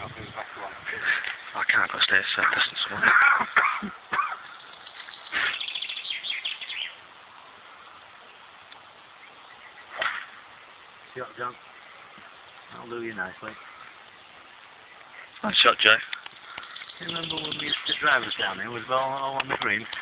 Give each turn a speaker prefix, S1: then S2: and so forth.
S1: I can't go stairs that distance away.
S2: Shot, John. That'll do you nicely.
S1: Nice shot, Joe.
S2: Do you remember when we used to drive us down here? It was all on the green.